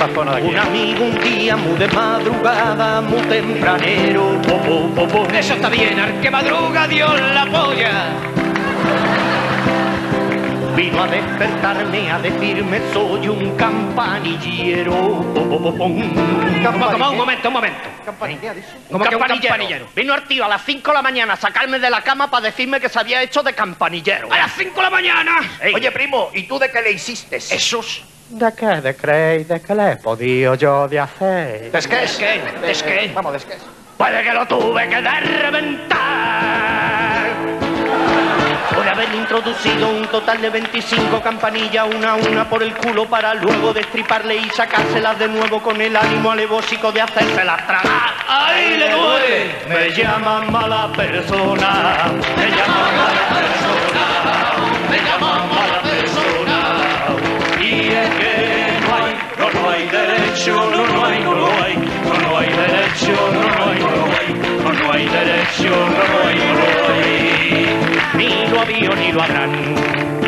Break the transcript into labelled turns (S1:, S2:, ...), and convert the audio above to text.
S1: esta zona de aquí.
S2: Un amigo un día, muy de madrugada, muy tempranero.
S3: Eso está bien, al que madruga Dios la polla.
S2: Vino a despertarme, a decirme soy un campanillero.
S3: Un momento.
S1: Campanilla, dice.
S3: ¿Cómo que un campanillero?
S2: Vino el tío a las 5 de la mañana a sacarme de la cama para decirme que se había hecho de campanillero.
S3: ¡A las 5 de la mañana!
S2: Ey.
S4: Oye, primo, ¿y tú de qué le hiciste?
S3: Jesús.
S1: ¿De qué? ¿De creéis? ¿De qué le he podido yo de hacer?
S4: ¿Es que
S3: ¿Es qué? ¿Es qué?
S4: Vamos, ¿es que es?
S2: Puede que lo tuve que de reventar. Por haber introducido un total de 25 campanillas una a una por el culo para luego destriparle y sacárselas de nuevo con el ánimo alevósico de hacérselas tragar.
S3: ¡Ay, le duele!
S2: Me llaman mala persona, me llaman mala persona, me llaman mala persona. Y es que no hay derecho, no hay derecho, no hay derecho, ni lo había ni lo habrán.